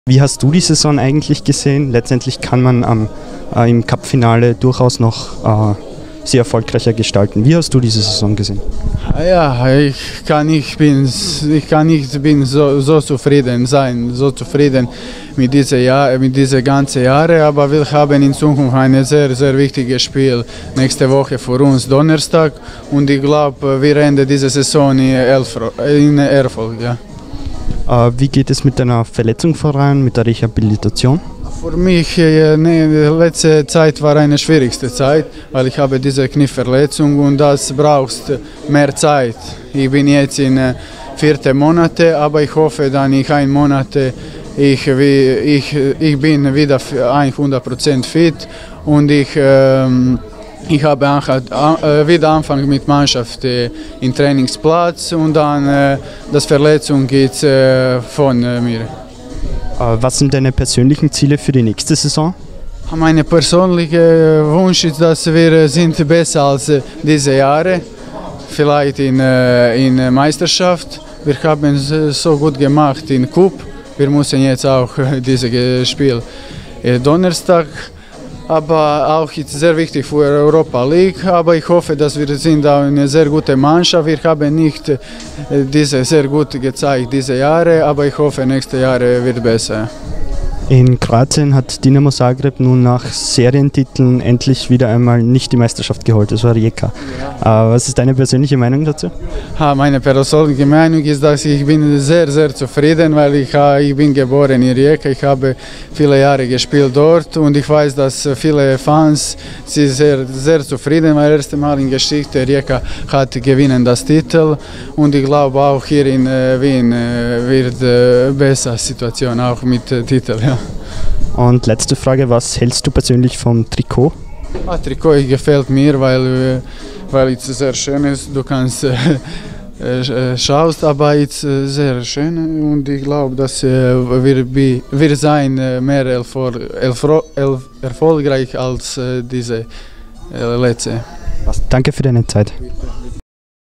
Wie hast du die Saison eigentlich gesehen? Letztendlich kann man im Cup-Finale durchaus noch sehr erfolgreicher gestalten. Wie hast du diese Saison gesehen? Ja, ich bin so zufrieden sein, so zufrieden mit diese ganzen Jahre, aber wir haben in Zukunft ein sehr, sehr wichtiges Spiel nächste Woche für uns Donnerstag und ich glaube, wir enden diese Saison in Erfolg. Ja. Wie geht es mit deiner Verletzung voran, mit der Rehabilitation? Für mich die letzte Zeit war eine schwierigste Zeit, weil ich habe diese Knieverletzung und das braucht mehr Zeit. Ich bin jetzt in 4. Monate, aber ich hoffe, dann in 1 Monat ich bin wieder 100% fit und ich habe wieder angefangen mit Mannschaft im Trainingsplatz und dann das Verletzung geht von mir. Was sind deine persönlichen Ziele für die nächste Saison? Mein persönlicher Wunsch ist, dass wir sind besser als diese Jahre, vielleicht in Meisterschaft. Wir haben es so gut gemacht in Cup. Wir müssen jetzt auch dieses Spiel Donnerstag. Aber auch ist sehr wichtig für Europa League. Aber ich hoffe, dass wir sind eine sehr gute Mannschaft. Wir haben nicht diese sehr gut gezeigt diese Jahre, aber ich hoffe, nächste Jahre wird besser. In Kroatien hat Dinamo Zagreb nun nach Serientiteln endlich wieder einmal nicht die Meisterschaft geholt, das war Rijeka. Was ist deine persönliche Meinung dazu? Meine persönliche Meinung ist, dass ich bin sehr, sehr zufrieden, weil ich bin geboren in Rijeka, ich habe viele Jahre gespielt dort und ich weiß, dass viele Fans sind sehr, sehr zufrieden, weil das erste Mal in Geschichte Rijeka hat gewinnen das Titel und ich glaube auch hier in Wien wird bessere Situation auch mit Titel. Ja. Und letzte Frage, was hältst du persönlich vom Trikot? Trikot gefällt mir, weil es sehr schön ist. Du kannst schaust, aber es ist sehr schön und ich glaube, dass wir sein mehr erfolgreich als diese letzte. Danke für deine Zeit.